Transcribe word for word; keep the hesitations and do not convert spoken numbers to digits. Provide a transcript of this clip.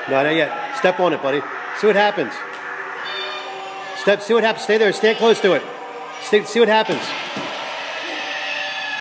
No, not yet. Step on it, buddy. See what happens. Step, see what happens. Stay there. Stand close to it. Stay, see what happens.